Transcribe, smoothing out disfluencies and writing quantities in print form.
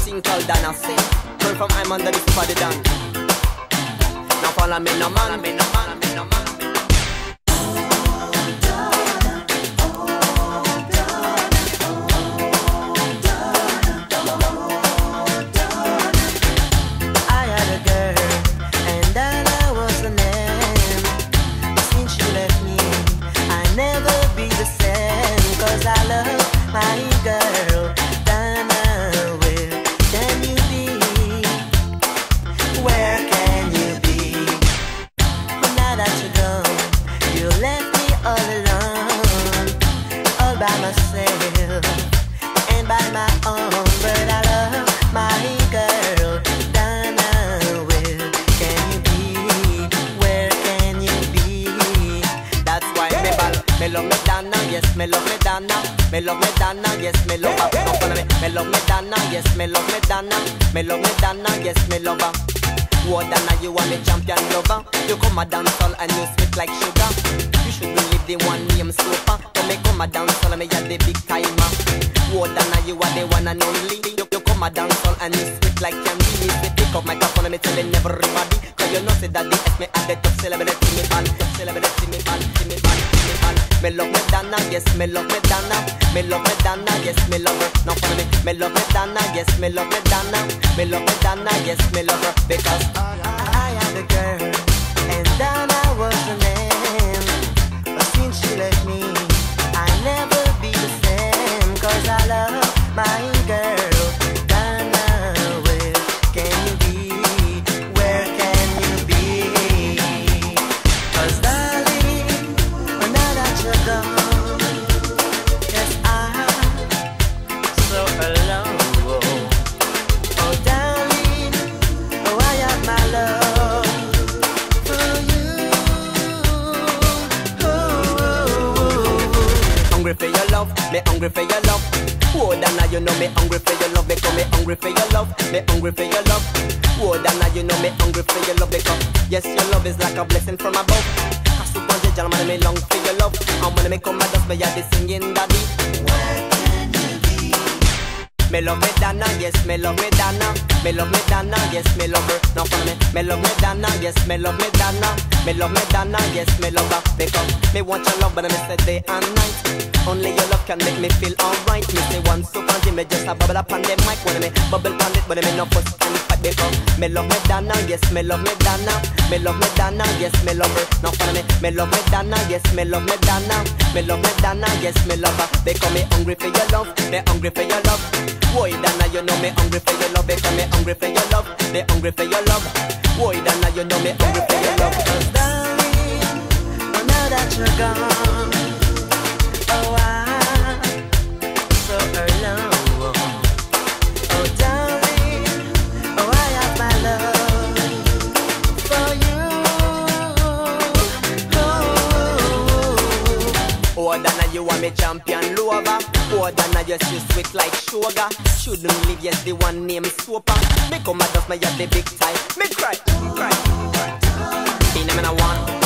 thing called Dana Sin. Girl from I'm under this body done. Now follow me no man, me no man, me no man. Me love me Dana, me love me Dana, yes, me love her. Don't follow me. Me love me Dana, yes, me love me Dana, me love me Dana, yes, me love her. Whoa, Dana, you are me champion lover. You come a dance all and you sweet like sugar. You should believe the one name Super. Don't me come a dance all and me a the big timer. Whoa, Dana, you are the one and only. You come a dance all and you sweet like candy. Me say pick up my microphone and me telling everybody. Cause you know say that the S me at the top celebrity me band, top celebrity me band, me band, me band. Me love me Dana, yes, me love me Dana. Me love me Dana, yes, me love her. Now follow me. Me love me Dana, yes, me love me Dana. Me love me Dana, yes, me love her. Because I am the girl, and Dana was the name. But since she left me, I never be the same. Cause I love my girl, Dana. Where can you be? Where can you be? Cause darling, now that you're gone, yes, I'm so alone. Oh darling, oh I have my love for you. hungry for your love, me hungry for your love. Oh Dana, you know me hungry for your love. Because me hungry for your love, me hungry for your love. Oh Dana, you know me hungry for your love. Because yes, your love is like a blessing from above. I suppose the gentleman me long for your love. And when me come, I just me a the singing daddy. Where can you be? Me love me Dana, yes, me love me Dana. Me love me Dana, yes, me love her. Now follow me. Me love me Dana, yes, me love me Dana. Me love me Dana, yes, me love her. Because me want your love, but I say day and night. Only your love can make me feel alright. Me say one super G, me just a bubble up on the mic. When me bubble on it, but me no fuss and fight. Because me love me Dana, yes, me love me Dana. Me love me Dana, yes, me love her. Now follow me. Me love me Dana, yes, me love me Dana. Me love me Dana, yes, me love her. Because me hungry for your love, me hungry for your love. Boy, Dana, you know me hungry for your love. Because me hungry for your love, me hungry for your love. Boy, Dana, you know me hungry for your love. Cause darling, oh now that you're gone, oh I'm so alone. Oh darling, oh I have my love for you. Oh Dana, you are me champion lover. Oh Dana, yes, you sweet like sugar. Shouldn't leave, yes, the one named Super. Me come and dust me at the big time. Me cry, cry, cry. Be me no one.